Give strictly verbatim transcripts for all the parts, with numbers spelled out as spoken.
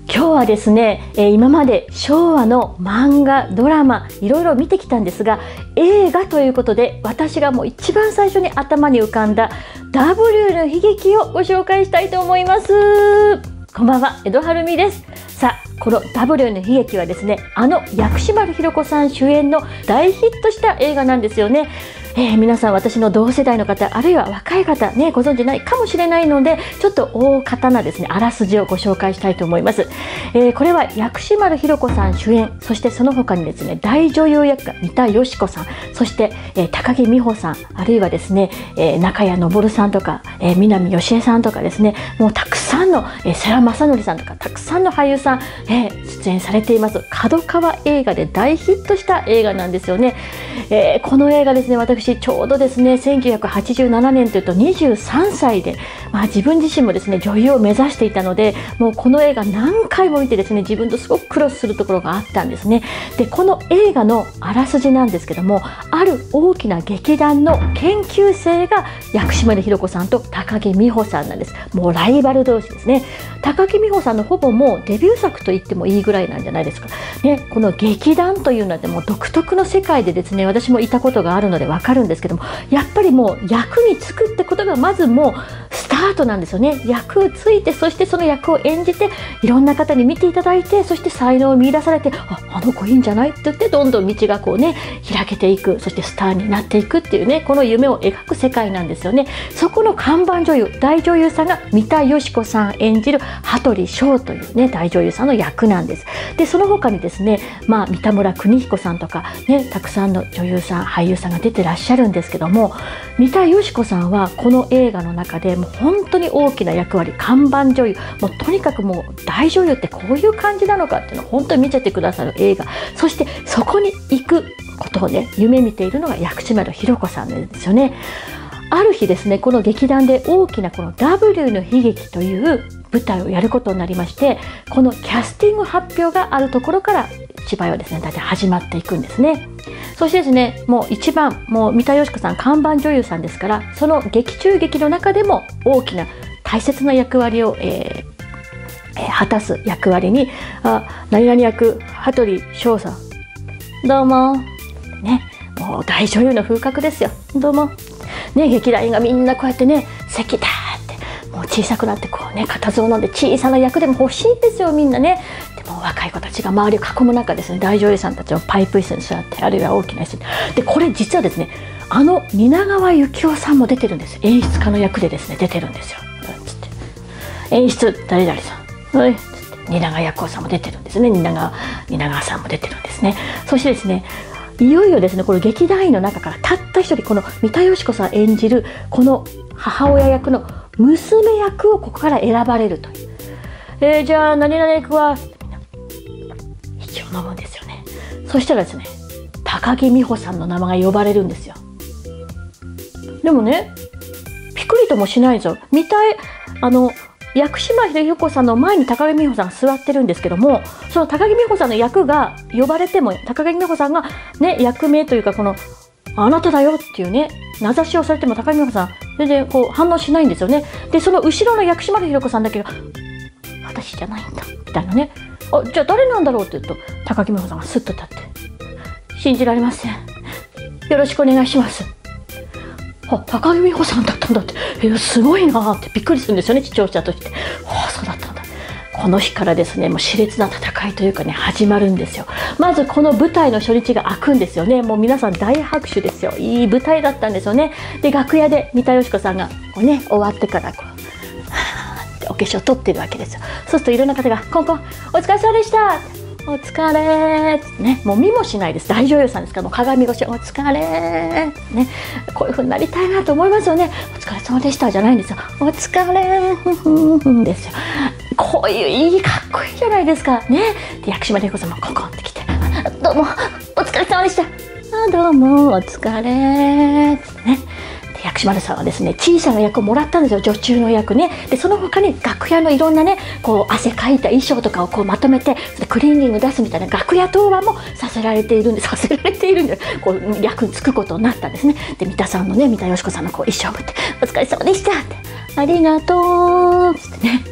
今日はですね、えー、今まで昭和の漫画ドラマいろいろ見てきたんですが、映画ということで私がもう一番最初に頭に浮かんだ ダブリュー の悲劇をご紹介したいと思います。こんばんは、江戸晴美です。さあ、この ダブリュー の悲劇はですね、あの薬師丸ひろ子さん主演の大ヒットした映画なんですよね。えー、皆さん、私の同世代の方、あるいは若い方ね、ご存知ないかもしれないので、ちょっと大方なですね、あらすじをご紹介したいと思います。えー、これは薬師丸ひろ子さん主演、そしてその他にですね、大女優役が三田佳子さん、そして、えー、高木美帆さん、あるいはですね、えー、中谷昇さんとか、えー、南芳恵さんとかですね、もうたくさんの、えー、世良正則さんとか、たくさんの俳優さん、えー、出演されています。角川映画で大ヒットした映画なんですよね。えー、この映画ですね、私ちょうどですね、せんきゅうひゃくはちじゅうななねんというとにじゅうさんさいで、まあ、自分自身もですね女優を目指していたので、もうこの映画何回も見てですね、自分とすごくクロスするところがあったんですね。で、この映画のあらすじなんですけども、ある大きな劇団の研究生が薬師丸ひろ子さんと高木美帆さんなんです。もうライバル同士ですね。高木美帆さんのほぼもうデビュー作と言ってもいいぐらいなんじゃないですかね。この劇団というのはでも独特の世界でですね、私もいたことがあるのでわかるんですけども、やっぱりもう役に就くってことがまずもうスタートなんですよね。役をついて、そしてその役を演じて、いろんな方に見ていただいて、そして才能を見出されて、あ、あの子いいんじゃないって言って、どんどん道がこうね開けていく、そしてスターになっていくっていうね、この夢を描く世界なんですよね。そこの看板女優、大女優さんが三田佳子さん演じる羽鳥翔というね大女優さんの役なんです。で、その他にですね、まあ、三田村邦彦さんとかね、たくさんの女優さん俳優さんが出てらっしゃるんですけども、三田佳子さんはこの映画の中でもう本当に大きな役割、看板女優、もうとにかくもう大女優ってこういう感じなのかっていうのを本当に見せてくださる映画。そしてそこに行くことをね夢見ているのが薬師丸ひろ子さんなんですよね。ある日ですね、この劇団で大きなこの ダブリュー の悲劇という舞台をやることになりまして、このキャスティング発表があるところから芝居はですね大体始まっていくんですね。そしてですね、もう一番もう三田佳子さん看板女優さんですから、その劇中劇の中でも大きな大切な役割を、えーえー、果たす役割に、あ、何々役羽鳥翔さん、どうもね、もう大女優の風格ですよ。どうもね、劇団員がみんなこうやってね、席だってもう小さくなってこうね固唾を飲んで、小さな役でも欲しいんですよみんなね。でも若い子たちが周りを囲む中ですね、大女優さんたちをパイプ椅子に座って、あるいは大きな椅子に、でこれ実はですね、あの蜷川幸雄さんも出てるんです。演出家の役でですね出てるんですよ。つって演出誰々さん、はい、つって蜷川幸雄さんも出てるんですね。蜷川蜷川さんも出てるんですね。そしてですね、いよいよですね、この劇団員の中からたった一人、この三田佳子さん演じるこの母親役の娘役をここから選ばれるという、えー、じゃあ何々役はみんな息を飲むんですよね。そしたらですね、高木美帆さんの名前が呼ばれるんですよ。でもね、ピクリともしないんですよ。三田あの薬師丸ひろ子さんの前に高木美帆さんが座ってるんですけども、その高木美帆さんの役が呼ばれても、高木美帆さんがね役名というか、このあなただよっていうね名指しをされても高木美帆さん全然こう反応しないんですよね。で、その後ろの薬師丸ひろ子さんだけが私じゃないんだみたいなね、あ、じゃあ誰なんだろうって言うと、高木美帆さんがスッと立って、信じられません、よろしくお願いします。あ、高木美帆さんだったんだって、え、すごいなってびっくりするんですよね、視聴者として。ああ、そうだったんだ。この日からですね、もう熾烈な戦いというかね始まるんですよ。まずこの舞台の初日が開くんですよね。もう皆さん大拍手ですよ。いい舞台だったんですよね。で、楽屋で三田佳子さんがこうね終わってからこうはーってお化粧取ってるわけですよ。そうするといろんな方がコンコン、お疲れ様でした、お疲れーね、もう見もしないです。大女優さんですから、もう鏡越しお疲れーね、こういう風になりたいなと思いますよね。お疲れ様でしたじゃないんですよ。お疲れーふんふんふんですよ。こういういいかっこいいじゃないですかね。で、薬師丸ひろ子さんもコンコンって来て、どうもお疲れ様でした、あ、どうもお疲れーってね。薬師丸さんはですね、小さな役をもらったんですよ、女中の役ね。で、その他に楽屋のいろんなね、こう汗かいた衣装とかをこうまとめてクリーニング出すみたいな楽屋当番もさせられているんで、させられているんで、こう役に就くことになったんですね。で、三田さんのね、三田佳子さんのこう衣装を持って、お疲れ様でしたって、ありがとうってね、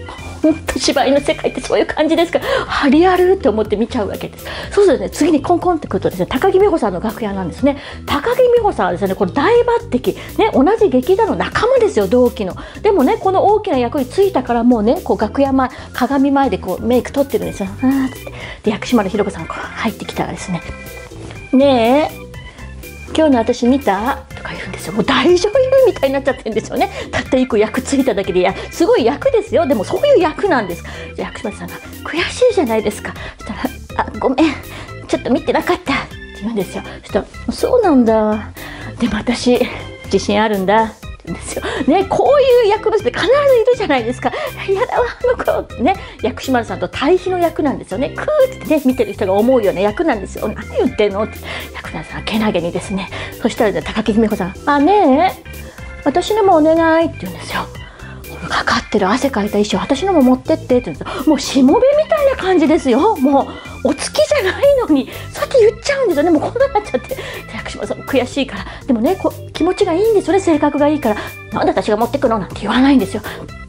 本当芝居の世界ってそういう感じですから、あ、リアルって思って見ちゃうわけです。そうするとね、次にコンコンってくるとですね、高木美帆さんの楽屋なんですね。高木美帆さんはですね、これ大抜擢ね、同じ劇団の仲間ですよ、同期の。でもね、この大きな役に就いたからもうね、こう楽屋前、鏡前でこうメイク取ってるんですよ。あーってで、薬師丸ひろ子さんが入ってきたらですね、ねえ今日の私見たとか言うんですよ。もう大女優みたいになっちゃってるんですよね。たった一個役ついただけで、いやすごい役ですよ。でもそういう役なんです。じゃあ薬師丸さんが悔しいじゃないですか。そしたら、あ、ごめんちょっと見てなかったって言うんですよ。そしたら、そうなんだ、でも私自信あるんだですよね。こういう役物って必ずいるじゃないですか。やだわあの子ってね、薬師丸さんと対比の役なんですよね。クーってね見てる人が思うような役なんですよ。何言ってんのって薬師丸さんけなげにですね。そしたら、ね、高木美帆さん、あねえ私のもお願いって言うんですよ。かかってる汗かいた衣装私のも持ってってって言うんですよ。もうしもべみたいな感じですよ。もうお付きじゃないのにそうやって言っちゃうんですよね。もうこんなになっちゃって、薬師丸さんも悔しいから、でもねこ気持ちがいいんですよね。性格がいいから、なんで私が持ってくのなんて言わないんですよ。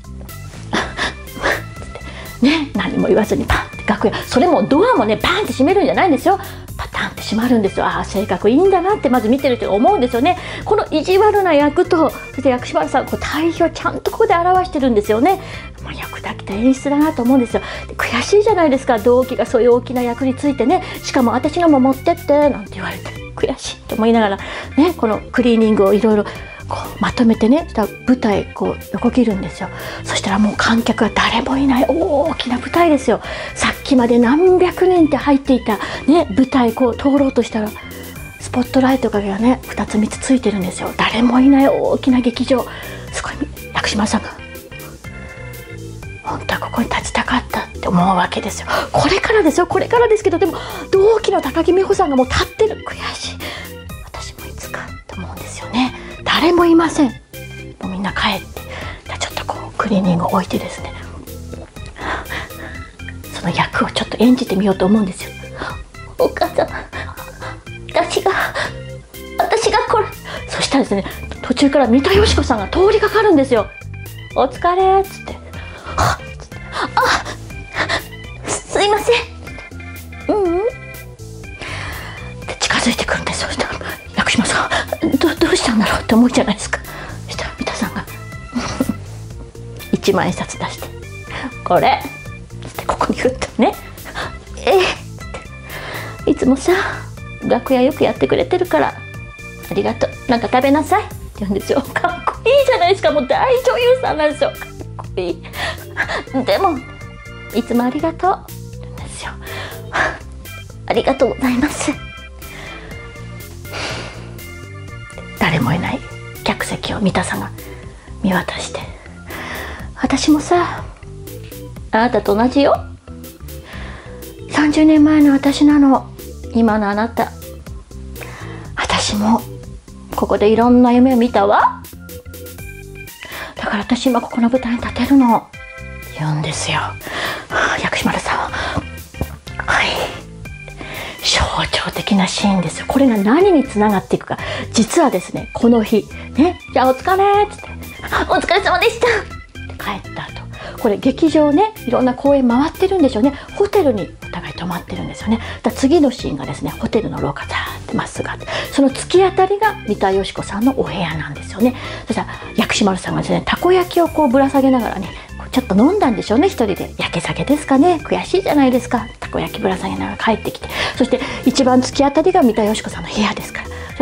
ね、何も言わずにパンって楽屋、それもドアもねパンって閉めるんじゃないんですよ。パタンって閉まるんですよ。ああ性格いいんだなってまず見てる人が思うんですよね。この意地悪な役と、そして薬師丸さんこう対比をちゃんとここで表してるんですよね。まあ、よくできた演出だなと思うんですよ。で悔しいじゃないですか、同期がそういう大きな役についてね、しかも私のも持ってってなんて言われて悔しいと思いながらね、このクリーニングをいろいろこうまとめてね、そしたら舞台こう横切るんですよ。そしたらもう観客が誰もいない大きな舞台ですよ。さっきまで何百人って入っていた、ね、舞台こう通ろうとしたらスポットライトがねふたつみっつついてるんですよ。誰もいない大きな劇場、すごい薬師丸さんが本当はここに立ちたかったって思うわけですよ。これからですよ、これからですけど、でも同期の高木美帆さんがもう立ってる、悔しい、私もいつかと思うんですよね。誰もいません。もうみんな帰って、ちょっとこうクリーニングを置いてですね、その役をちょっと演じてみようと思うんですよ。お母様、私が私がこれ、そしたらですね、途中から三田佳子さんが通りかかるんですよ。お疲れっつって、ああすいません、うんうんって近づいてくるんですよ。そしたら薬師丸さん ど, どうしたんだろうって思うじゃないですか。そしたら三田さんがいちまん円札出して「これ」つってここにグッとね「ええ、いつもさ楽屋よくやってくれてるからありがとう、なんか食べなさい」って言うんですよ。かっこいいじゃないですか、もう大女優さんなんですよ。かっこいいでもいつもありがとうって言うんですよ。ありがとうございます。誰もいない客席を三田さんが見渡して、私もさあなたと同じよ、さんじゅうねんまえの私なの、今のあなた、私もここでいろんな夢を見たわ、だから私今ここの舞台に立てるの言うんですよ。薬師丸さんははい象徴的なシーンですよ。これが何につながっていくか、実はですねこの日ね、じゃあお疲れっつって「お疲れ様でした」って帰った後、これ劇場ねいろんな公演回ってるんでしょうね。ホテルにお互い泊まってるんですよね。だ次のシーンがですねホテルの廊下ザーってまっすぐあって、その突き当たりが三田佳子さんのお部屋なんですよね。そしたら薬師丸さんがですねたこ焼きをこうぶら下げながらねちょっと飲んだんでしょうね、一人で。焼け酒ですかね、悔しいじゃないですか。たこ焼きぶら下げながら帰ってきて、そして一番突き当たりが三田佳子さんの部屋ですから、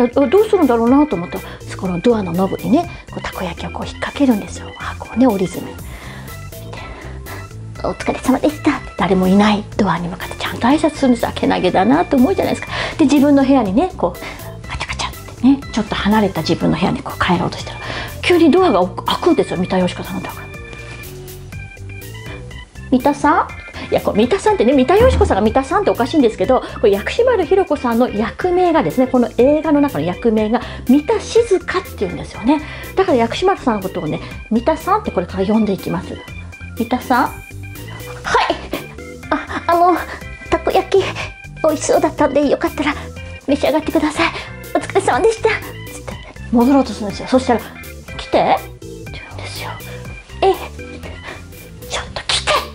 じゃあどうするんだろうなと思うと、そこのドアのノブにねこうたこ焼きをこう引っ掛けるんですよ。箱をね折り詰めお疲れ様でしたって誰もいないドアに向かってちゃんと挨拶するんです。けなげだなと思うじゃないですか。で自分の部屋にねこうカチャカチャってねちょっと離れた自分の部屋にこう帰ろうとしたら、急にドアが開くんですよ、三田佳子さんのドアが。三田さん、いやこれ三田さんってね、三田佳子さんが三田さんっておかしいんですけど、これ薬師丸ひろ子さんの役名がですね、この映画の中の役名が三田静香っていうんですよね。だから薬師丸さんのことをね三田さんってこれから呼んでいきます。三田さん、はい、あ、あのたこ焼き美味しそうだったんでよかったら召し上がってください、お疲れ様でしたつって戻ろうとするんですよ。そしたら来てって言うんですよ。ええ、ちょっと来てって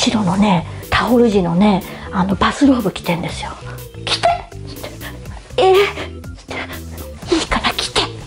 白のねタオル地のねあのバスローブ着てんですよ。着てえー、いいから着てつって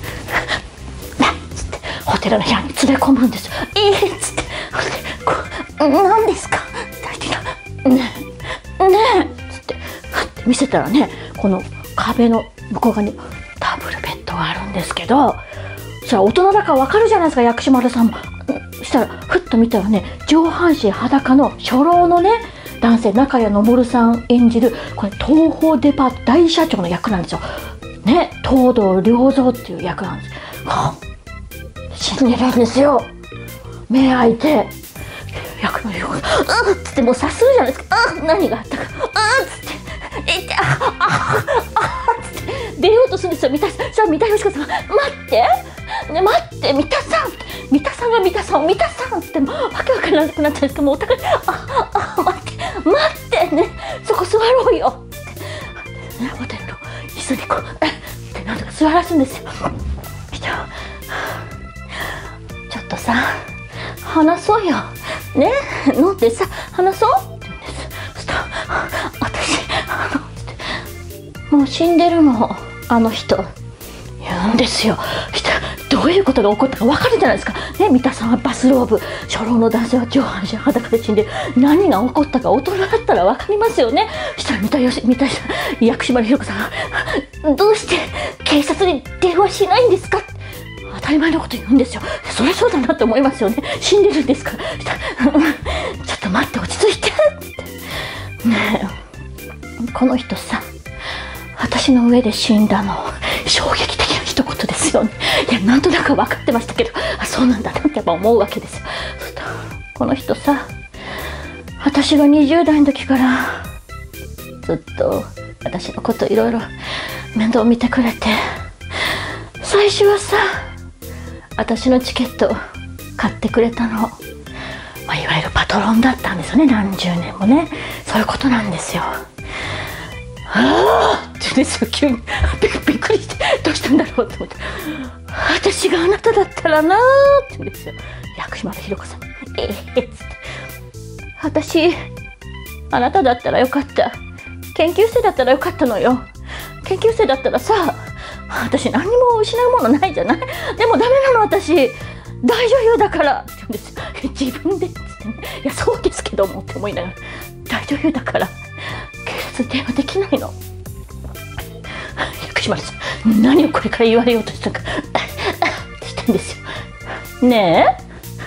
つってホテルの部屋に連れ込むんですよ。えー、っつってこう何ですか大体ねえねえつってふって見せたらねこの壁の向こう側にダブルベッドがあるんですけど、そしたら大人だから分かるじゃないですか薬師丸さんも。そしたらふっと見たらね上半身裸の初老のね男性中谷昇さん演じるこれ東宝デパート大社長の役なんですよ。ね東堂良三っていう役なんです。はあ、死んでるんですよ。目開いて役の横が「うん」っつってもう察するじゃないですか。「うん」何があったか「うん」っつって「えっあああっ」つって出ようとするんですよ。三田さん、じゃあ三田佳子さん待ってね待って三田さん三田さんが三田さん三田さんってもうわけわからなくなったんですけどもうお互い「ああ待って待ってねそこ座ろうよ」ってホテルの椅子にこうってなんとか座らすんですよ。ちょっとさ話そうよね飲んでさ話そうって言うんです。そしたら私あのってもう死んでるのあの人言うんですよ。したらどういうことが起こったか分かるじゃないですか。ね三田さんはバスローブ初老の男性は上半身裸で死んで何が起こったか大人だったら分かりますよね。したら三田よし三田薬師丸ひろ子さんが「どうして警察に電話しないんですか?」って当たり前のこと言うんですよ。そりゃそうだなって思いますよね。死んでるんですから。したら「ちょっと待って落ち着いて」ってねえこの人さ私の上で死んだの衝撃的な一言ですよね。いやなんとなく分かってましたけどあそうなんだなってやっぱ思うわけですよ。そしたらこの人さ私がにじゅう代の時からずっと私のこといろいろ面倒見てくれて最初はさ私のチケット買ってくれたの、まあ、いわゆるパトロンだったんですよね。何十年もねそういうことなんですよ。はあって言うんですよ急にびっくりしてどうしたんだろうと思って私があなただったらなーって言うんですよ薬師丸ひろ子さん。ええー、っつって私あなただったらよかった研究生だったらよかったのよ研究生だったらさ私何にも失うものないじゃない。でもダメなの私大女優だからって言うんですよ。自分でっつってねいやそうですけどもって思いながら大女優だから警察電話できないの。薬師丸さん何をこれから言われようとしたかって言ってんですよ。ねえ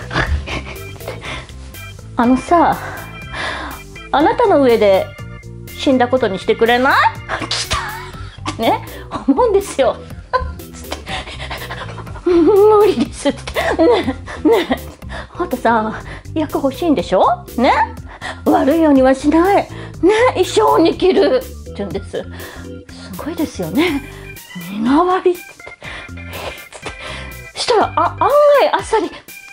あのさあなたの上で死んだことにしてくれない？来たってね思うんですよ。つって無理ですってねえねえあんたさ役欲しいんでしょね悪いようにはしないね一生に生きるって言うんです。すごいですよね。身代わりってしたらあ案外あっさり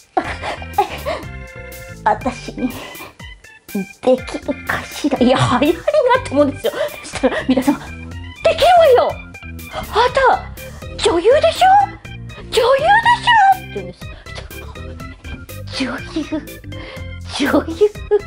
私にできるかしら。いや早いなって思うんですよ。そしたら皆さんできるわよあんた女優でしょ女優でしょって言うんです。女優女優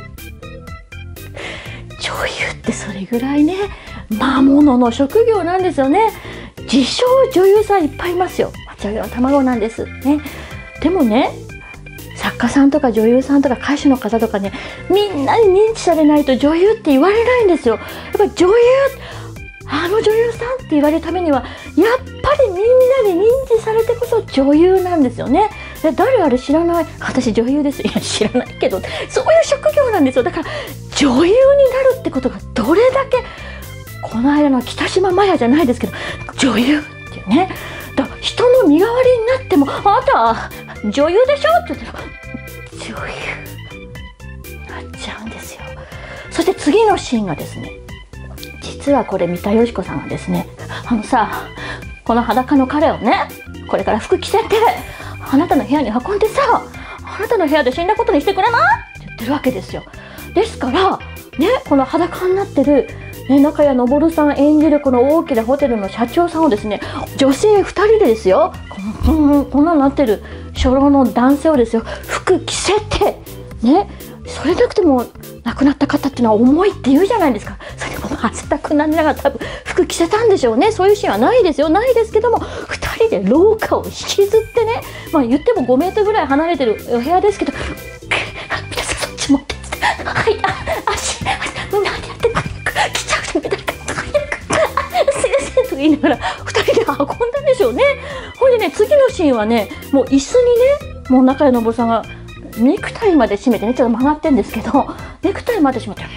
女優ってそれぐらいね魔物の職業なんですよね。自称女優さんいっぱいいますよ。女優の卵なんですね。でもね作家さんとか女優さんとか歌手の方とかねみんなに認知されないと女優って言われないんですよ。やっぱり女優あの女優さんって言われるためにはやっぱりみんなに認知されてこそ女優なんですよね。え誰あれ知らない？私女優です。いや知らないけどそういう職業なんですよ。だから女優になるってことがどれだけこの間の北島麻也じゃないですけど女優っていうねだから人の身代わりになってもあなた女優でしょって言ったら女優になっちゃうんですよ。そして次のシーンがですね実はこれ三田佳子さんがですねあのさこの裸の彼をねこれから服着せてあなたの部屋に運んでさあなたの部屋で死んだことにしてくれないって言ってるわけですよ。ですからねこの裸になってる、ね、中谷昇さん演じるこの大きなホテルの社長さんをですね女性ふたりでですよこんこんなになってる初老の男性をですよ服着せてねそれなくても亡くなった方っていうのは重いって言うじゃないですか。それでも汗だくなりながら多分服着せたんでしょうね。そういうシーンはないですよ、ないですけども、ふたりで廊下を引きずってね、まあ言ってもごメートルぐらい離れてるお部屋ですけど、皆さんそっち持ってって、はい、あ、足、なんでやってんの、来ちゃうじゃんみたいな、早く、すいませんと言いながらふたりで運んだんでしょうね。ほんでね、次のシーンはね、もう椅子にね、もう中谷昇さんがネクタイまで締めてね、ちょっと曲がってんですけど、ネクタイまで締めて、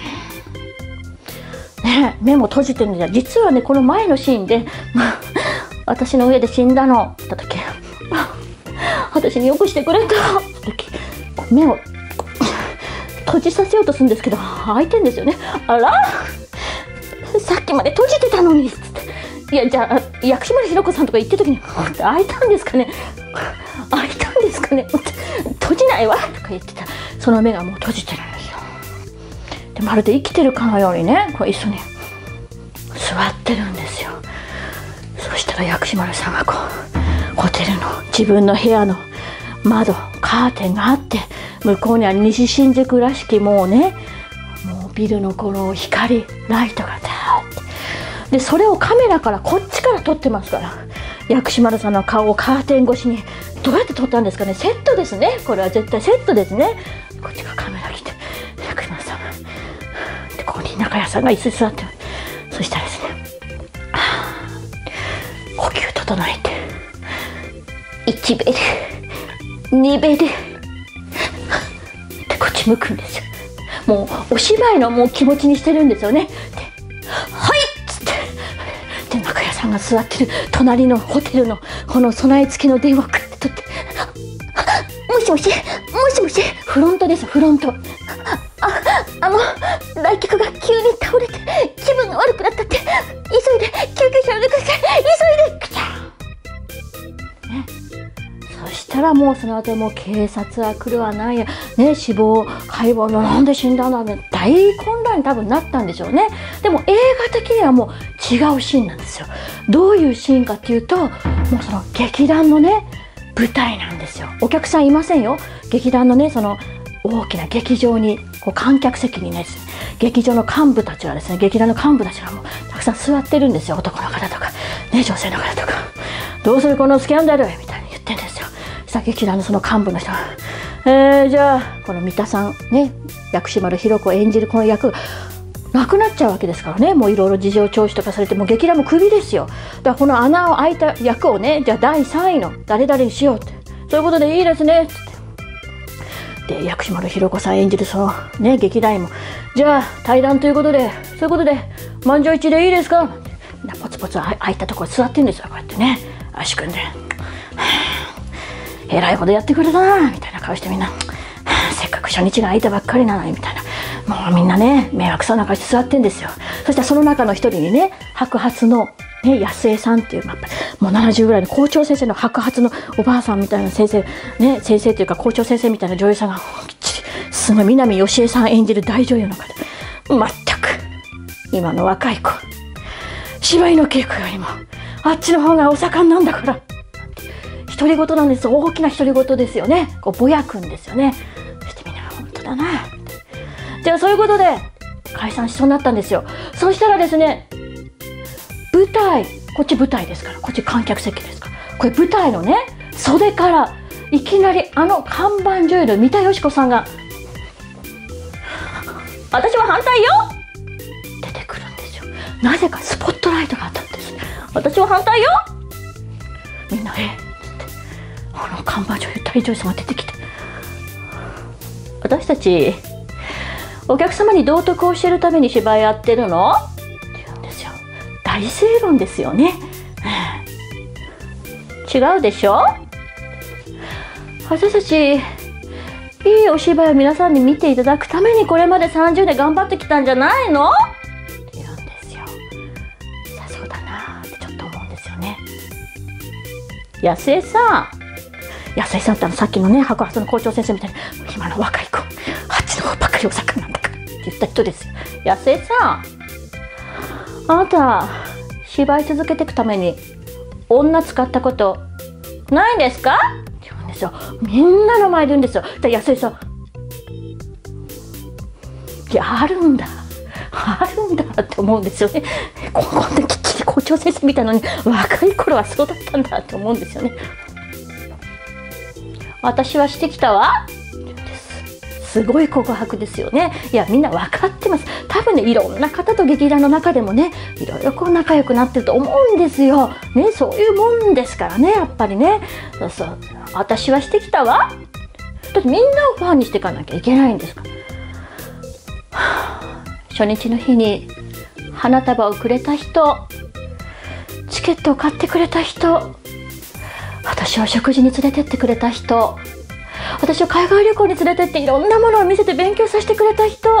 ね、目も閉じてるんで、実はね、この前のシーンで私の上で死んだのって言った時、私によくしてくれたって時、目を閉じさせようとするんですけど、開いてんですよね。あら、さっきまで閉じてたのにっつって、いや、じゃあ薬師丸ひろ子さんとか言ってる時に開いたんですかね、開いたんですかね、閉じないわとか言ってた、その目がもう閉じてるんですよ。でまるで生きてるかのようにね、こう一緒に座ってるんですよ。そしたら薬師丸さんがこうホテルの自分の部屋の窓、カーテンがあって、向こうには西新宿らしきもうね、もうビルのこの光、ライトがダーって、でそれをカメラからこっちから撮ってますから、薬師丸さんの顔をカーテン越しにどうやって撮ったんですかね。セットですね、これは絶対セットですね。こっちがカメラ来て、薬師丸さんがで、ここに中谷さんが椅子に座って、そしたらですね、呼吸整えて、いちベル、にベルってこっち向くんですよ。もうお芝居のもう気持ちにしてるんですよね。で、はいっつって、で中谷さんが座ってる隣のホテルのこの備え付きの電話をクッて取って、もしもし、もしもし、フロントです、フロント。あ、あの来客が急に倒れて気分が悪くなったって、急いで救急車呼んでください、急いで。クチャね、そしたらもうその後もう警察は来るわなんやね、死亡解剖のなんで死んだんだね、大混乱に多分なったんでしょうね。でも映画的にはもう違うシーンなんですよ。どういうシーンかっていうと、もうその劇団のね舞台なんですよ。お客さんいませんよ。劇団のね、その大きな劇場にこう観客席にね、劇場の幹部たちはですね、劇団の幹部たちがもうたくさん座ってるんですよ。男の方とかね、女性の方とか、どうするこのスキャンダルみたいに言ってるんですよ。さあ劇団のその幹部の人が、えー、じゃあこの三田さんね、薬師丸ひろ子を演じるこの役がなくなっちゃうわけですからね。もういろいろ事情聴取とかされて、もう劇団もクビですよ。だからこの穴を開いた役をね、じゃあだいさんいの誰々にしようって、そういうことでいいですねっつって、で薬師丸ひろ子さん演じるそのね劇団員も、じゃあ対談ということで、そういうことで満場一致でいいですかなんて、ポツポツ空いたところ座ってるんですよ。こうやってね、足組んで、えらいことやってくれたなみたいな顔して、みんなせっかく初日が空いたばっかりなのにみたいな、もうみんなね迷惑そうな顔して座ってんですよ。そしたらその中の一人にね、白髪のね安江さんっていう、まあ、もうななじゅうぐらいの校長先生の白髪のおばあさんみたいな先生ね、先生というか校長先生みたいな女優さんがきっちり、すごい南よしえさん演じる大女優の方、全く今の若い子、芝居の稽古よりもあっちの方がお盛んなんだから独り言なんです。大きな独り言ですよね。こうぼやくんですよね。そしてみんな本当だな、じゃあそういうことで解散しそうになったんですよ。そしたらですね、舞台、こっち舞台ですから、こっち観客席ですから、これ舞台のね袖からいきなりあの看板女優の三田佳子さんが「私は反対よ!」出てくるんですよ。なぜかスポットライトが当たってですね、私は反対よ!みんなえあの看板女優大女優さんが出てきて、私たちお客様に道徳を教えるために芝居やってるのって言うんですよ。大正論ですよね。違うでしょ、私たちいいお芝居を皆さんに見ていただくためにこれまでさんじゅうねん頑張ってきたんじゃないのって言うんですよ。さそうだなってちょっと思うんですよね。安江さん、安江さんってあのさっきのね白髪の校長先生みたいに今の若い子あっちの方ばっかりお魚なんだからって言った人ですよ。安江さん、あなた芝居続けていくために女使ったことないですかって言うんですよ。みんなの前で言うんですよ。で安江さんいや、あるんだあるんだって思うんですよね。ここできっちり校長先生みたいなのに若い頃はそうだったんだって思うんですよね。私はしてきたわ。すごい告白ですよね。いや、みんな分かってます。多分ね、いろんな方と劇団の中でもね、いろいろこう仲良くなってると思うんですよ。ね、そういうもんですからね、やっぱりね。そうそう、私はしてきたわ。だってみんなをファンにしていかなきゃいけないんですから。はあ、初日の日に花束をくれた人、チケットを買ってくれた人、私を食事に連れてってくれた人、私を海外旅行に連れてっていろんなものを見せて勉強させてくれた人、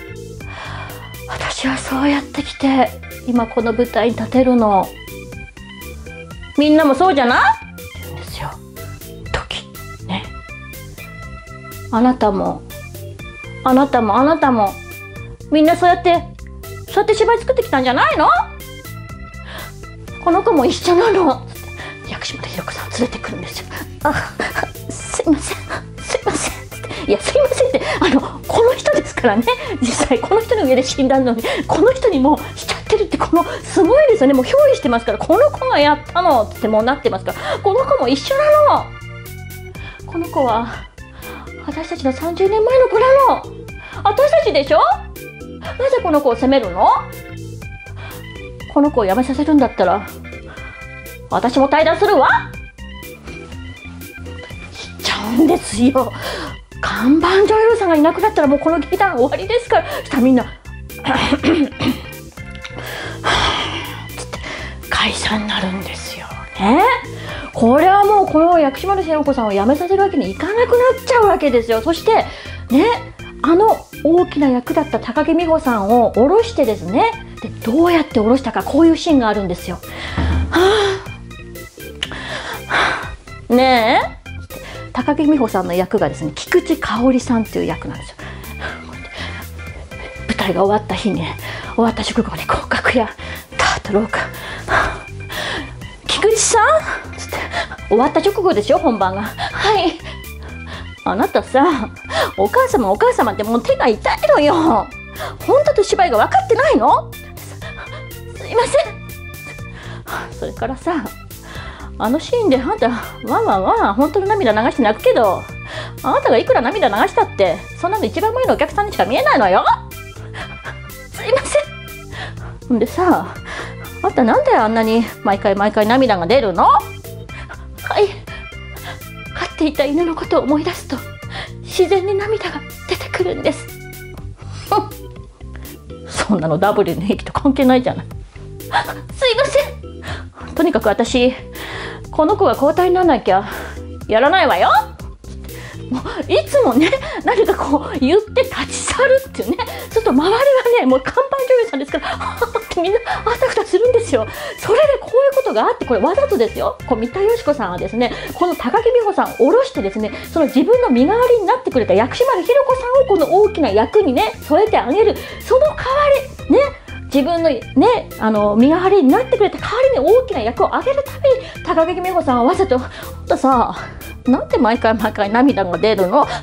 私はそうやってきて今この舞台に立てるの。みんなもそうじゃないって言うんですよ。時ね。あなたもあなたもあなたもみんなそうやってそうやって芝居作ってきたんじゃないの？この子も一緒なの。薬師丸ひろ子さんを連れてくるんですよ。あ、すいませんすいません。いや、すいませんって、あのこの人ですからね。実際この人の上で死んだのにこの人にもしちゃってるって、このすごいですよね。もう憑依してますから、この子がやったのってもうなってますから、この子も一緒なの。この子は私たちのさんじゅうねんまえの子なの。私たちでしょ。なぜこの子を責めるの？この子を辞めさせるんだったら私も退団するわ。言っちゃうんですよ。看板女優さんがいなくなったらもうこの劇団終わりですから。したらみんな解散になるんですよね。これはもうこの薬師丸ひろ子さんを辞めさせるわけにいかなくなっちゃうわけですよ。そしてね、あの大きな役だった高木美帆さんを降ろしてですね、でどうやって降ろしたか、こういうシーンがあるんですよ。はあ、ねえ、高木美帆さんの役がですね、菊池香織さんっていう役なんですよ。舞台が終わった日にね、終わった直後にこう楽屋ターッと廊下、はあ、菊池さんつって、終わった直後ですよ、本番が。はい、あなたさ、お母様お母様ってもう手が痛いのよ。本当と芝居が分かってないの？すいません。それからさ、あのシーンであんたわんわんわん本当の涙流して泣くけど、あなたがいくら涙流したってそんなの一番前のお客さんにしか見えないのよ。すいません。んでさ、あんたなんであんなに毎回毎回涙が出るの？はい、飼っていた犬のことを思い出すと自然に涙が出てくるんです。そんなの ダブリュー の駅と関係ないじゃない。すいません。とにかく私この子が交代にならなきゃやらないわよ。もういつもね、何かこう言って立ち去るっていうね、ちょっと周りはね、もう看板女優さんですから、はぁってみんなあたふたするんですよ。それでこういうことがあって、これわざとですよ。こう三田佳子さんはですね、この高木美帆さんを下ろしてですね、その自分の身代わりになってくれた薬師丸ひろ子さんをこの大きな役にね添えてあげる。その代わりね、自分のね、あの身代わりになってくれた代わりに大きな役をあげるために高木美帆さんはわざと、あんたさ、なんで毎回毎回涙が出るの？はい、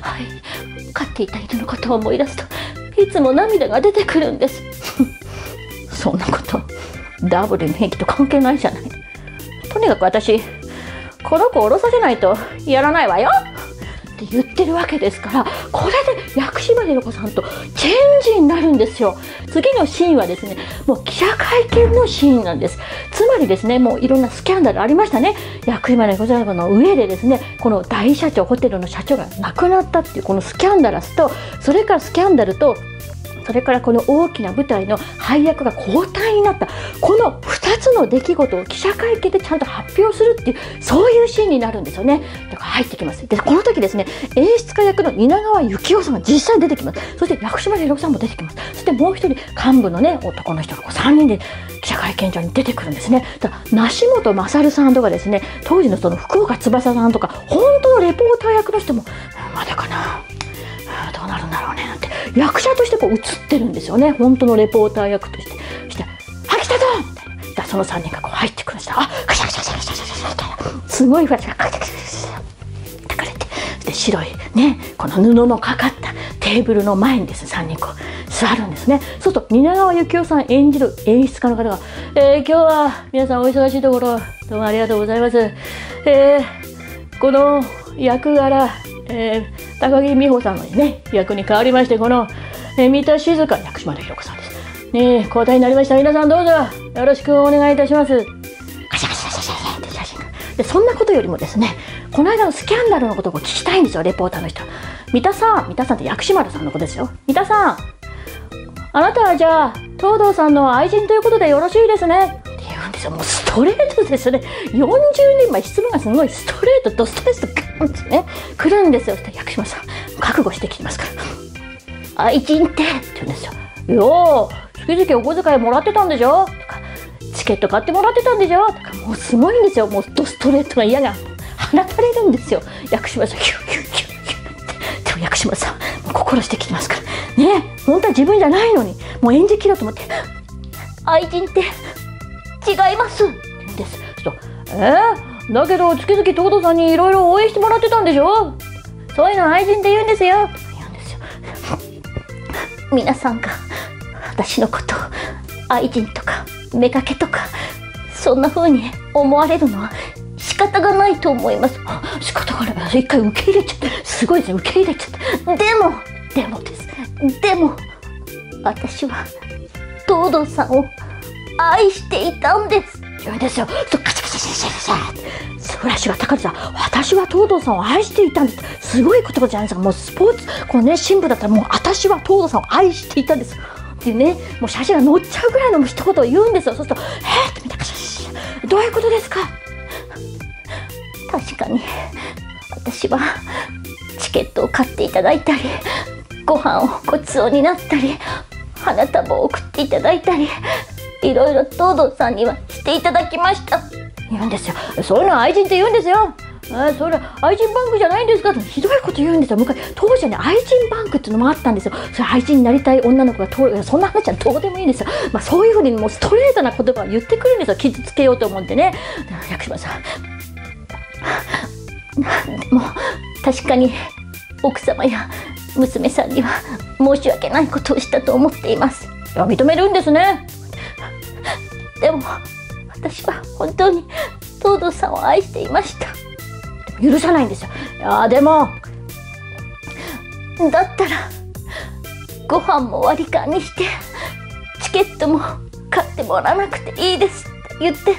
飼っていた犬のことを思い出すといつも涙が出てくるんです。そんなことダブリュー の兵器と関係ないじゃない。とにかく私この子を下ろさせないとやらないわよって言ってるわけですから、これで薬師丸ひろ子さんとチェンジになるんですよ。次のシーンはですね、もう記者会見のシーンなんです。つまりですね、もういろんなスキャンダルありましたね。薬師丸ひろ子さんの上でですね、この大社長、ホテルの社長が亡くなったっていうこのスキャンダラスと、それからスキャンダルと、それからこの大きな舞台の配役が交代になった、このふたつの出来事を記者会見でちゃんと発表するっていう、そういうシーンになるんですよね。だから入ってきます。でこの時ですね、演出家役の蜷川幸雄さんが実際に出てきます。そして薬師丸ひろ子さんも出てきます。そしてもう一人幹部のね男の人がこうさんにんで記者会見場に出てくるんですね。だから梨本勝さんとかですね、当時のその福岡翼さんとか、本当のレポーター役の人もまだかな、どうなるんだろうねなんて役者としてこう映ってるんですよね。本当のレポーター役として。そして「はい、来たぞ!」みたいな。そのさんにんがこう入ってくるんです。あ、カシャカシャカシャカシャカシャカシャ、すごいフラッシュがカシャカシャカシャカシャかれて、で白いねこの布のかかったテーブルの前にですねさんにんこう座るんですね。そうすると蜷川幸雄さん演じる演出家の方が「えー、今日は皆さんお忙しいところどうもありがとうございます。えー、この役柄、えー、高木美帆さんのね役に変わりましてこの、えー、三田静香薬師丸ひろ子さんです。ね交代になりました。皆さんどうぞよろしくお願いいたします。カシャカシャカシャカシャって写真がでそんなことよりもですねこの間のスキャンダルのことを聞きたいんですよレポーターの人。三田さん三田さんって薬師丸さんの子ですよ。三田さんあなたはじゃあ東堂さんの愛人ということでよろしいですねって言うんですよ。もうストレートですよね。よんじゅうねんまえ質問がすごいストレートドストレスとガンってね来るんですよ。そして薬師丸さん覚悟してきますから愛人ってって言うんですよ。いやー月々お小遣いもらってたんでしょとかチケット買ってもらってたんでしょとかもうすごいんですよ。もうドストレートな嫌が放たれるんですよ。薬師丸さんヒューヒューヒューヒューってでも薬師丸さんもう心してきてますからね本当は自分じゃないのにもう演じきろうと思って愛人って違いますって言うんです。そうえー、だけど月々東堂さんにいろいろ応援してもらってたんでしょそういうの愛人って言うんですよとか言うんですよ。皆さんが私のことを愛人とか妾とかそんな風に思われるのは仕方がないと思います。仕方がない。一回受け入れちゃってすごいですね受け入れちゃってでもでもですでも私は東堂さんを愛していたんですって言うんですよ。そうカチャカチャカチャカチャってフラッシュが高いさ私は東堂さんを愛していたんですすごい言葉じゃないですか。もうスポーツこのね新聞だったらもう私は東堂さんを愛していたんですっていうねもう写真が載っちゃうぐらいの一言を言うんですよ。そうすると「えっ?」って見たら「どういうことですか?」確かに私はチケットを買っていただいたりご飯をごちそうになったり花束を送っていただいたりいろいろ東堂さんにはしていただきました言うんですよ。そういうのは愛人って言うんですよ。あそれ愛人バンクじゃないんですかってひどいこと言うんですよ。昔当時はね愛人バンクっていうのもあったんですよ。それ愛人になりたい女の子が通るそんな話はどうでもいいんですよ。まあそういうふうにもうストレートな言葉を言ってくるんですよ。傷つけようと思ってね。薬師丸さんもう確かに奥様や娘さんには申し訳ないことをしたと思っています。いや認めるんですね。でも私は本当に東堂さんを愛していました。許さないんですよ。いやでもだったらご飯も割り勘にしてチケットも買ってもらわなくていいですって言って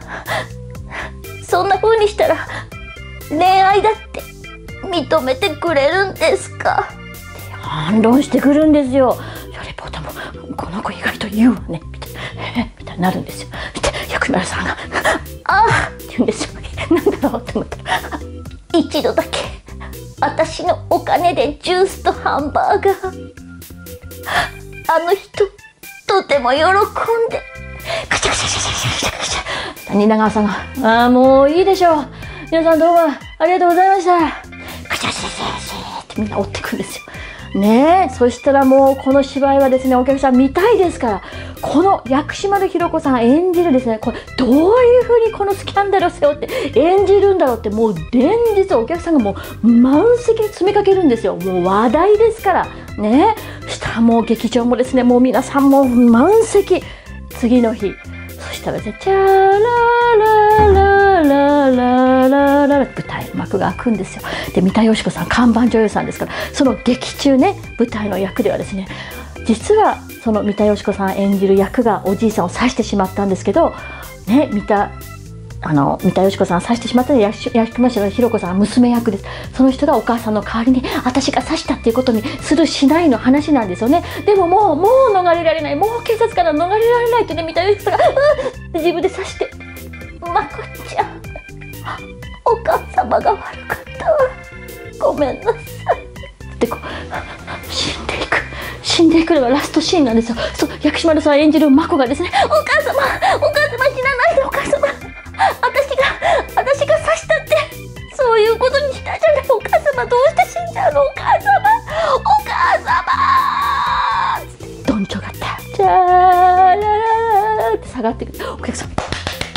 そんな風にしたら恋愛だって認めてくれるんですかって反論してくるんですよ。レポーターもこの子意外と言うわねみたいなえみたいになるんですよ。薬師丸さんが「ああ」って言うんですよ。なんだろうって思ったら一度だけ私のお金でジュースとハンバーガーあの人とても喜んでカチャカチャカチャカチャカチャ蜷川さんが「ああもういいでしょう皆さんどうもありがとうございました」カチャカチャカチャってみんな追ってくんですよ。ねえそしたらもうこの芝居はですねお客さん見たいですからこの薬師丸ひろ子さん演じるですねこれどういうふうにこのスキャンダルを背負って演じるんだろうってもう連日お客さんがもう満席に詰めかけるんですよ。もう話題ですからねそしたらもう劇場もですねもう皆さんも満席次の日そしたらですねチャラララララララ舞台幕が開くんですよ。で三田佳子さん看板女優さんですからその劇中ね舞台の役ではですね実はその三田佳子さん演じる役がおじいさんを刺してしまったんですけどね三田あの三田佳子さんを刺してしまったので薬師丸ひろ子さんは娘役です。その人がお母さんの代わりに私が刺したっていうことにするしないの話なんですよね。でももうもう逃れられないもう警察から逃れられないってね三田佳子さんが「うっ!」って自分で刺して「まこっちゃんお母様が悪かったわごめんなさい」ってこう死んでいく死んでいくのがラストシーンなんですよ。そう薬師丸さん演じる眞子がですね「お母様お母様死なないでお母様私が私が刺したってそういうことにしたじゃないお母様どうして死んじゃうのお母様お母様」ってどんちょがった「チャーラララ」って下がってくるお客さん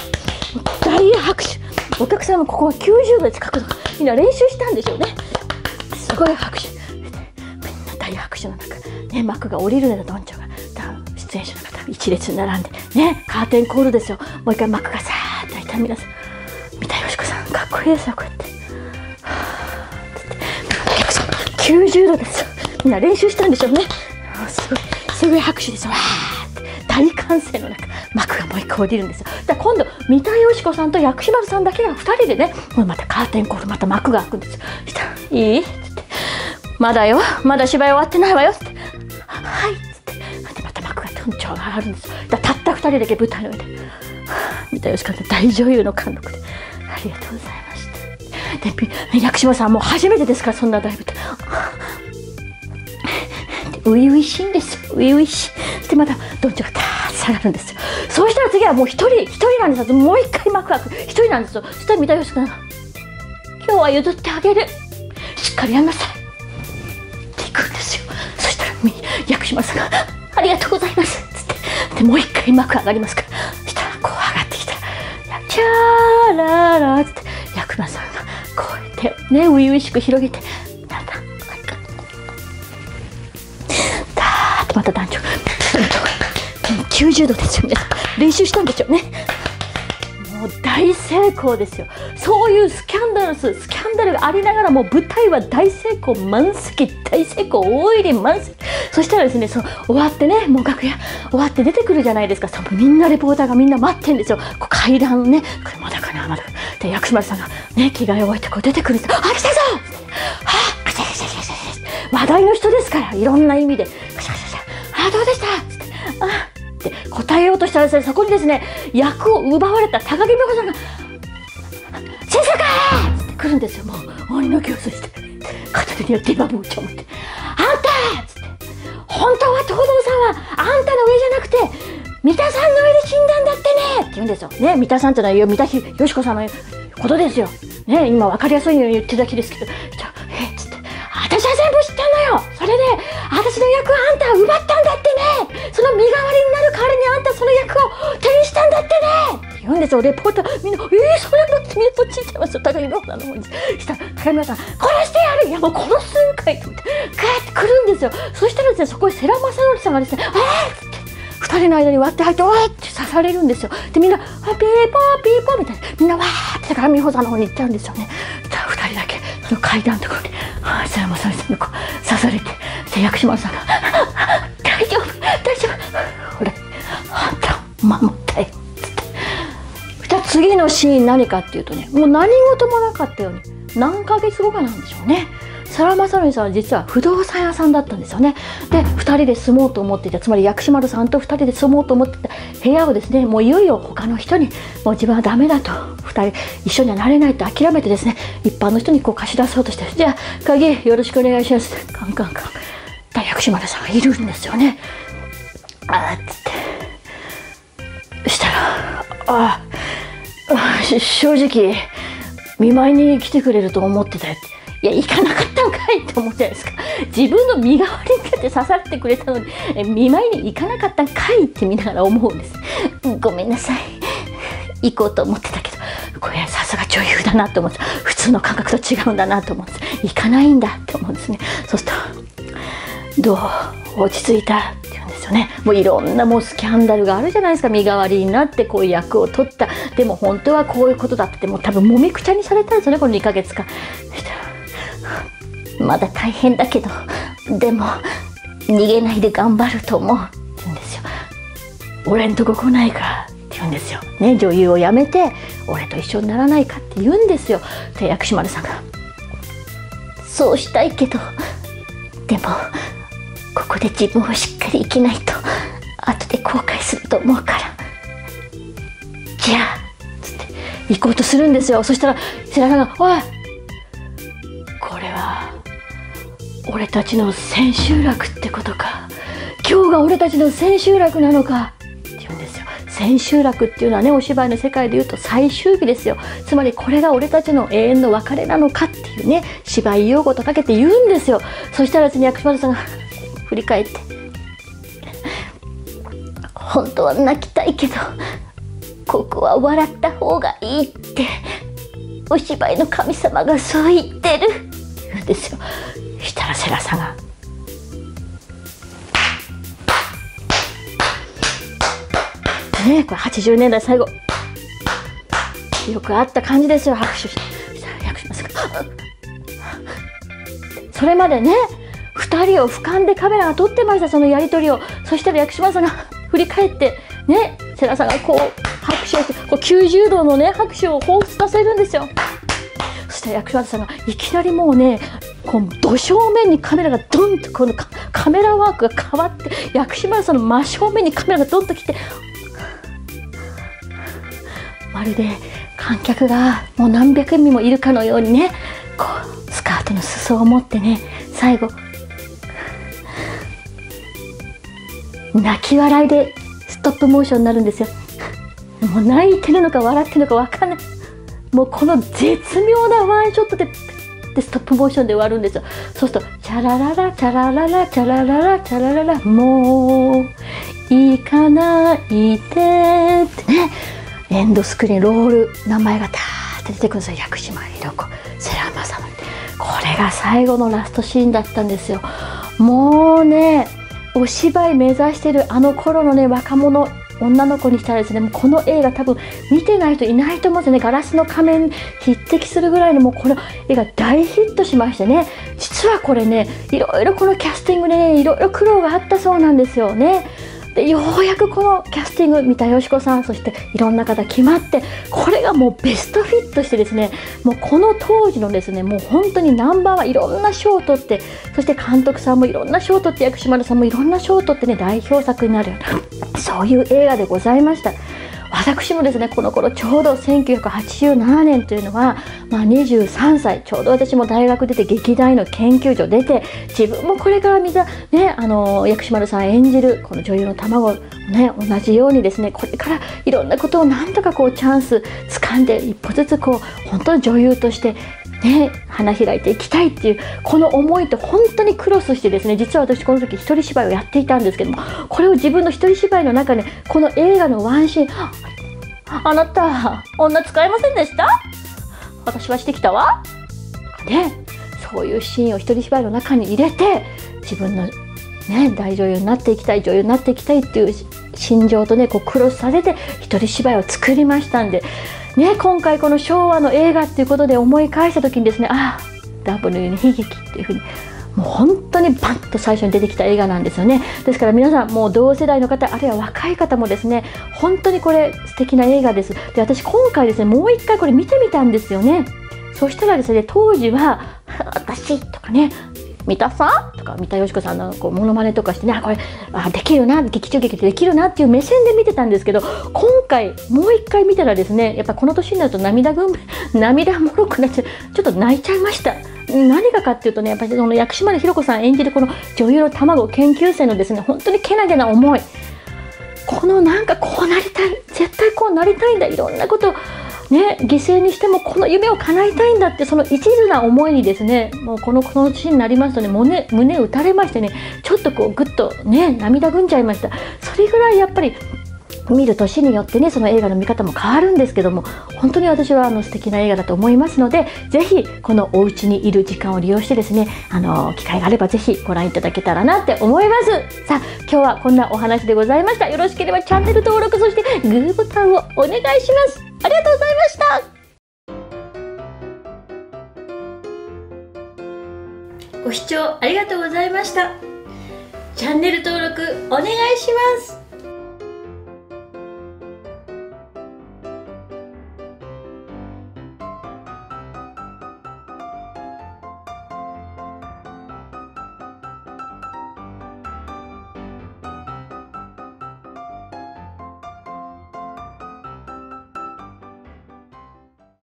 大拍手お客さんのここはきゅうじゅうどで角度みんな練習したんでしょうね。 ごい拍手、みんな大拍手の中、ね、幕が降りるのでどんちゃんが出演者の方一列に並んでね、カーテンコールですよ。もう一回幕がさーっと開いたら皆さん、三田佳子さんかっこいいですよ、こうやってきゅうじゅうどですよ。みんな練習したんでしょうね。すごいすごい拍手ですよ。わーって大歓声の中、幕がもう一回降りるんですよ。だから今度三田佳子さんと薬師丸さんだけがふたりでね、もうまたカーテンコール、また幕が開くんですよ。したら「いい?」っつって「まだよ、まだ芝居終わってないわよ」っつって「はい」っつってまた幕がどんちょん上がるんですよ。だからたったふたりだけ舞台の上で三田佳子さんって大女優の貫禄で「ありがとうございました」で、薬師丸さんもう初めてですから、そんな大舞台初々しいんですよ、初々しい。でまたどんちょんがダーッと下がるんですよ。そうしたら次はもう一人一人なんですよ。もう一回幕開く、一人なんですよ。そしたら三田佳子さんが「今日は譲ってあげる、しっかりやんなさい」っていくんですよ。そしたら薬師丸さんが「ありがとうございます」っつってでもう一回幕上がりますから、そしたらこう上がってきたら「チャーラーラー」っつって薬師丸さんがこうやってね初々しく広げて、なんだダーッとまた団長きゅうじゅうどですよね。練習したんでしょうね。もう大成功ですよ。そういうスキャンダルススキャンダルがありながらも舞台は大成功満席、大成功大入り満席。そしたらですね、その終わってね、もう楽屋終わって出てくるじゃないですか。そのみんなレポーターがみんな待ってんですよ。こう階段ね、これまだかなまだかなで薬師丸さんがね着替えを終えてこう出てくるんですよ。あ、来たぞ、はあ、来た来た来た来た、話題の人ですから、いろんな意味でカシャカシャカシャ、あ、どうでしたつってあって答えようとしたらですね、そこにですね役を奪われた高木美帆さんが「先生かー!」って来るんですよ。もう鬼の形相して片手にはディバブーチを持って「あんた!」っつって「本当は東堂さんはあんたの上じゃなくて三田さんの上で死んだんだってね」って言うんですよ。ね、三田さんってのは三田佳子さんのことですよ。ね、今分かりやすいように言ってるだけですけど「じゃあえっ?」つって「私は全部知ってんのよ。それで私の役はあんたは奪ったんだってね。その身代わりになる代わりにあんたその役を手にしたんだってね」って言うんですよ。レポーターみんな「えー、それもってみんなそっち行っちゃいますよ。高木美帆さんの方にしたら高木美帆さん「殺してやる!」いやもう殺すんかいと思ってガーって来るんですよ。そしたらですね、そこに世良公則さんがですね「あー!」っつってふたりの間に割って入って「おい!」って刺されるんですよ。でみんな「あピーポーピーポー」みたいな、みんなわーって高木美帆さんの方に行っちゃうんですよね。ふたりだけその階段のところに世良公則さんのこう刺されて、で薬師丸さんが「大丈夫大丈夫俺あんたを守ったよ」つってじゃあ次のシーン何かっていうとね、もう何事もなかったように何ヶ月後かなんでしょうね。世良公則さんは実は不動産屋さんだったんですよね。でふたりで住もうと思っていた、つまり薬師丸さんとふたりで住もうと思っていた部屋をですね、もういよいよ他の人にもう自分はダメだと、ふたり一緒にはなれないと諦めてですね、一般の人にこう貸し出そうとして、じゃあ鍵よろしくお願いしますカンカンカン。薬師丸さんがいるんですよね。あーっつってしたら「ああ正直見舞いに来てくれると思ってたよ」って。いや行かなかったんかいって思うじゃないですか。自分の身代わりになって刺されてくれたのに見舞いに行かなかったんかいって見ながら思うんです。ごめんなさい行こうと思ってたけど、これさすが女優だなと思うんです。普通の感覚と違うんだなと思うんです。行かないんだって思うんですね。そうすると「どう落ち着いた?」って言うんですよね。もういろんなもうスキャンダルがあるじゃないですか。身代わりになってこういう役を取った、でも本当はこういうことだってもう多分もみくちゃにされたんですよね、このにかげつかん。そしたらまだ大変だけどでも逃げないで頑張ると思うって言うんですよ。俺んとこ来ないかって言うんですよね。女優を辞めて俺と一緒にならないかって言うんですよ。で薬師丸さんが「そうしたいけどでもここで自分をしっかり生きないと後で後悔すると思うからじゃあ」つって行こうとするんですよ。そしたら世良さんが「おいこれは俺たちの千秋楽ってことか、今日が俺たちの千秋楽なのか」って言うんですよ。千秋楽っていうのはね、お芝居の世界でいうと最終日ですよ。つまりこれが俺たちの永遠の別れなのかっていうね、芝居用語とかけて言うんですよ。そしたらですね、薬師丸さんが振り返って「本当は泣きたいけどここは笑った方がいいってお芝居の神様がそう言ってる」って言うんですよ。 したらセラさんがね、これはちじゅうねんだい最後よくあった感じですよ。拍手してしたら薬師丸さんがそれまでねふたりを俯瞰でカメラが撮ってました、そのやり取りを。そしたら薬師丸さんが振り返ってね、セラさんがこう拍手をしてこうきゅうじゅうどのね拍手を彷彿させるんですよ。そしたら薬師丸さんがいきなりもうねこうど正面にカメラがドンとこの カ, カメラワークが変わって薬師丸さんの真正面にカメラがドンと来て、まるで観客がもう何百人もいるかのようにね、こうスカートの裾を持ってね、最後泣き笑いでストップモーションになるんですよ。もう泣いてるのか笑ってるのか分かんない、もうこの絶妙なワンショットででストップモーションで終わるんですよ。そうするとチャラララチャラララチャラララチャラララもう行かないでってね、エンドスクリーンロール名前がダーって出てくるんですよ。薬師丸ひろ子、世良公則、これが最後のラストシーンだったんですよ。もうねお芝居目指してるあの頃のね若者女の子にしたらですね、もうこの映画多分見てない人いないと思うんですよね。ガラスの仮面に匹敵するぐらいのもうこの映画大ヒットしましてね、実はこれねいろいろこのキャスティングでねいろいろ苦労があったそうなんですよね。でようやくこのキャスティング三田佳子さん、そしていろんな方決まって、これがもうベストフィットしてですね、もうこの当時のですねもう本当にナンバーワンいろんな賞を取って、そして監督さんもいろんな賞を取って、薬師丸さんもいろんな賞を取ってね代表作になるようなそういう映画でございました。私もですねこの頃ちょうどせんきゅうひゃくはちじゅうななねんというのは、まあ、にじゅうさんさいちょうど私も大学出て劇団の研究所出て、自分もこれから見た、ね、あの薬師丸さん演じるこの女優の卵ね同じようにですねこれからいろんなことをなんとかこうチャンス掴んで一歩ずつこう本当に女優としてね、花開いていきたいっていうこの思いと本当にクロスしてですね、実は私この時一人芝居をやっていたんですけども、これを自分の一人芝居の中でこの映画のワンシーン、あなた女使えませんでした？私はしてきたわね、そういうシーンを一人芝居の中に入れて自分のね大女優になっていきたい女優になっていきたいっていう心情とねこうクロスさせて一人芝居を作りましたんでね、今回この昭和の映画っていうことで思い返した時にですね、ああ ダブリュー の悲劇っていうふうにもう本当にバンと最初に出てきた映画なんですよね。ですから皆さんもう同世代の方あるいは若い方もですね本当にこれ素敵な映画です。で私今回ですねもう一回これ見てみたんですよね。そしたらですね当時は私とかね三田さんとか三田佳子さんのこうモノマネとかしてね、あこれあできるな劇中劇でできるなっていう目線で見てたんですけど、今回もう一回見たらですねやっぱこの年になると涙ぐん涙もろくなっちゃう、ちょっと泣いちゃいました。何がかっていうとねやっぱりその薬師丸ひろ子さん演じるこの女優の卵研究生のですね本当にけなげな思い、このなんかこうなりたい絶対こうなりたいんだいろんなことね、犠牲にしてもこの夢を叶えたいんだってその一途な思いにですねもうこのこの年になりますとね胸胸打たれましてねちょっとこうぐっとね涙ぐんじゃいました。それぐらいやっぱり見る年によってねその映画の見方も変わるんですけども、本当に私はあの素敵な映画だと思いますので、ぜひこのお家にいる時間を利用してですねあの機会があればぜひご覧いただけたらなって思います。さあ今日はこんなお話でございました。よろしければチャンネル登録そしてグーボタンをお願いします。ありがとうございました。ご視聴ありがとうございました。チャンネル登録お願いします。